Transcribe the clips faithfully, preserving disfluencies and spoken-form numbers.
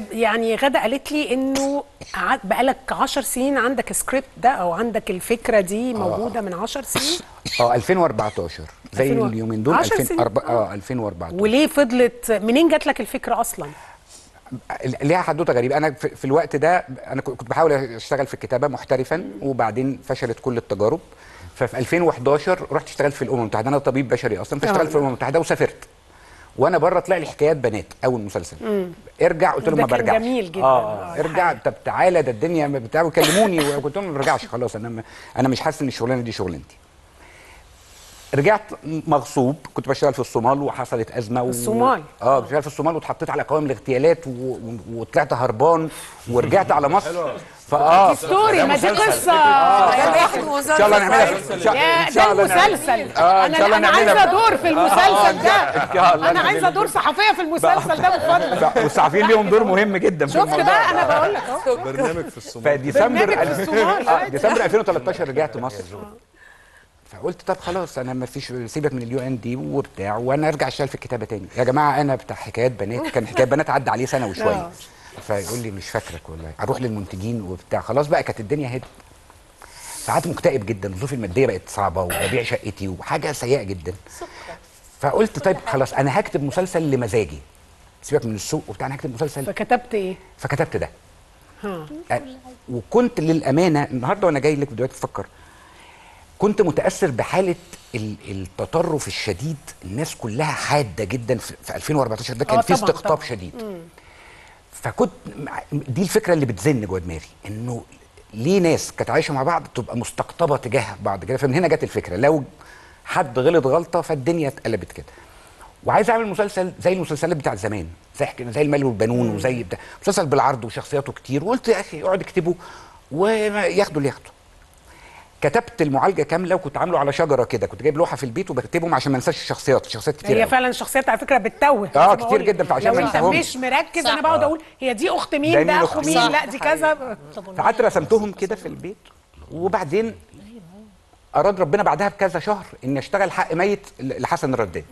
يعني غدا قالت لي انه بقالك عشر سنين عندك سكريبت ده او عندك الفكره دي موجوده آه. من عشر سنين. اه ألفين وأربعتاشر زي اليومين دول. عشر سنين اه ألفين وأربعتاشر. وليه فضلت؟ منين جات لك الفكره اصلا؟ ليها حدوته غريبه. انا في الوقت ده انا كنت بحاول اشتغل في الكتابه محترفا، وبعدين فشلت كل التجارب. ففي ألفين وحداشر رحت اشتغلت في الامم المتحده، انا طبيب بشري اصلا، فاشتغلت في الامم المتحده وسافرت. وانا بره طلع لي حكايات بنات اول مسلسل. مم. ارجع، قلت لهم ما برجعش. جميل جدا. اه ارجع، طب تعالى ده الدنيا بتاع، كلموني، وقلت لهم ما برجعش خلاص، انا انا مش حاسس ان الشغلانه دي شغلانتي. رجعت مغصوب، كنت بشتغل في الصومال وحصلت ازمه و... الصومال اه بشتغل في الصومال واتحطيت على قوائم الاغتيالات و... و... وطلعت هربان ورجعت على مصر. فاه دي ستوري، ما دي قصه. ان شاء الله نعملها. ان شاء الله المسلسل. اه ان شاء الله نعملها. انا عايزه ادور في المسلسل ده. انا عايزه ادور صحفيه في المسلسل ده بفضل. والصحفيين ليهم دور مهم جدا في الموضوع. شفت بقى، انا بقول لك اهو. برنامج في الصومال. فديسمبر ديسمبر ألفين وتلتاشر رجعت مصر. فقلت طب خلاص، انا ما فيش، سيبك من اليو ان دي وبتاع، وانا ارجع اشتغل في الكتابه تاني. يا جماعه انا بتاع حكايات بنات، كان حكايات بنات عدى عليه سنه وشويه. فيقول لي مش فاكرك والله، اروح للمنتجين وبتاع. خلاص بقى كانت الدنيا هدت. فقعدت مكتئب جدا، ظروفي الماديه بقت صعبه، وببيع شقتي وحاجه سيئه جدا. فقلت طيب خلاص انا هكتب مسلسل لمزاجي، سيبك من السوق وبتاع، انا هكتب مسلسل. فكتبت ايه؟ فكتبت ده. ها. وكنت للامانه النهارده وانا جاي لك دلوقتي بفكر، كنت متاثر بحاله التطرف الشديد. الناس كلها حاده جدا في ألفين وأربعتاشر ده، كان في استقطاب طبعًا. شديد. مم. فكنت دي الفكره اللي بتزن جوه دماغي، انه ليه ناس كانت عايشه مع بعض تبقى مستقطبه تجاه بعض كده. فمن هنا جت الفكره، لو حد غلط غلطه فالدنيا اتقلبت كده. وعايز اعمل مسلسل زي المسلسلات بتاعت زمان، زي زي المال والبنون، مم. وزي بتاع مسلسل بالعرض وشخصياته كتير. وقلت يا اخي اقعد اكتبه وياخدوا اللي ياخدوا. كتبت المعالجه كامله، وكنت عامله على شجره كده، كنت جايب لوحه في البيت وبكتبهم عشان ما انساش الشخصيات. الشخصيات كتير هي فعلا الشخصيات على فكره بتتوه. اه كتير جدا، فعشان لو انت مش مركز انا بقعد اقول هي دي اخت مين، ده اخو مين، لا دي كذا. فقعدت رسمتهم كده في البيت. وبعدين اراد ربنا بعدها بكذا شهر اني اشتغل حق ميت لحسن الرداد.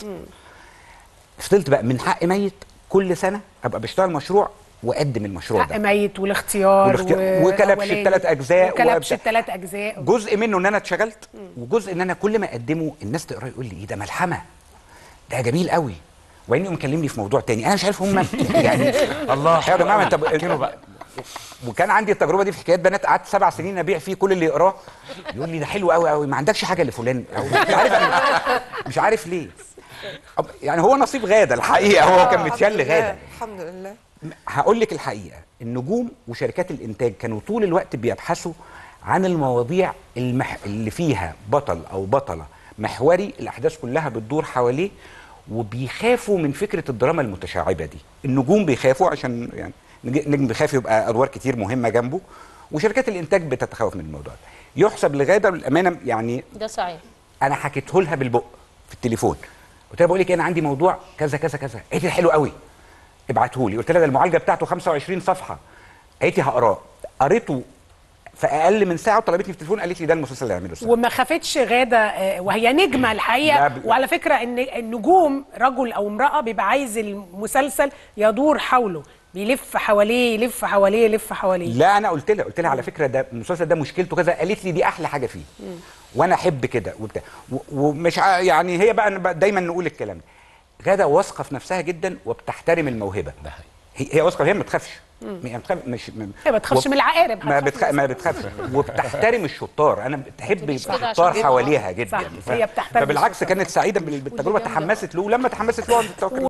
فضلت بقى من حق ميت كل سنه ابقى بشتغل مشروع واقدم المشروع ده. حق ميت والاختيار, والاختيار وكلبش الثلاث اجزاء. وكلبش الثلاث اجزاء. جزء منه ان انا اتشغلت، وجزء ان انا كل ما اقدمه الناس تقراه يقول لي ايه ده ملحمه، ده جميل قوي. وانه مكلمني في موضوع تاني انا مش عارف هم يعني الله يا جماعه انت بقى. وكان عندي التجربه دي في حكايات بنات، قعدت سبع سنين ابيع فيه، كل اللي يقراه يقول لي ده حلو قوي قوي، ما عندكش حاجه لفلان، او مش عارف أنا مش عارف ليه. يعني هو نصيب غاده الحقيقه، هو كان متشل غاده. الحمد لله. هقول لك الحقيقه، النجوم وشركات الانتاج كانوا طول الوقت بيبحثوا عن المواضيع المح... اللي فيها بطل او بطله محوري، الاحداث كلها بتدور حواليه، وبيخافوا من فكره الدراما المتشعبه دي. النجوم بيخافوا عشان يعني نجم بيخاف يبقى ادوار كتير مهمه جنبه، وشركات الانتاج بتتخوف من الموضوع ده. يحسب لغاده بالامانه يعني ده صحيح. انا حكيته لها بالبق في التليفون، قلت لها بقول لك انا عندي موضوع كذا كذا كذا، قالت لي حلو قوي ابعته لي. قلت لها ده المعالجه بتاعته خمسة وعشرين صفحه، قالت لي هقراه. قريته في اقل من ساعه وطلبتني في التليفون، قالت لي ده المسلسل اللي هعمله. وما خافتش غاده وهي نجمه الحقيقه. وعلى فكره ان النجوم رجل او امراه بيبقى عايز المسلسل يدور حوله، بيلف حواليه يلف حواليه يلف حواليه. لا انا قلت لها قلت لها على فكره ده المسلسل ده مشكلته كذا، قالت لي دي احلى حاجه فيه. مم. وانا احب كده وبتاع. ومش يعني هي بقى دايما نقول الكلام ده، غاده واثقه في نفسها جدا وبتحترم الموهبه. ده هي هي واثقه، هي ما بتخافش. هي بتخاف مش هي ما بتخافش من العقارب. ما بتخ... ما بتخافش وبتحترم الشطار. انا بتحب الشطار حواليها جدا. صح. ف... هي بتحترم. فبالعكس كانت سعيده بالتجربه، تحمست له. لما تحمست له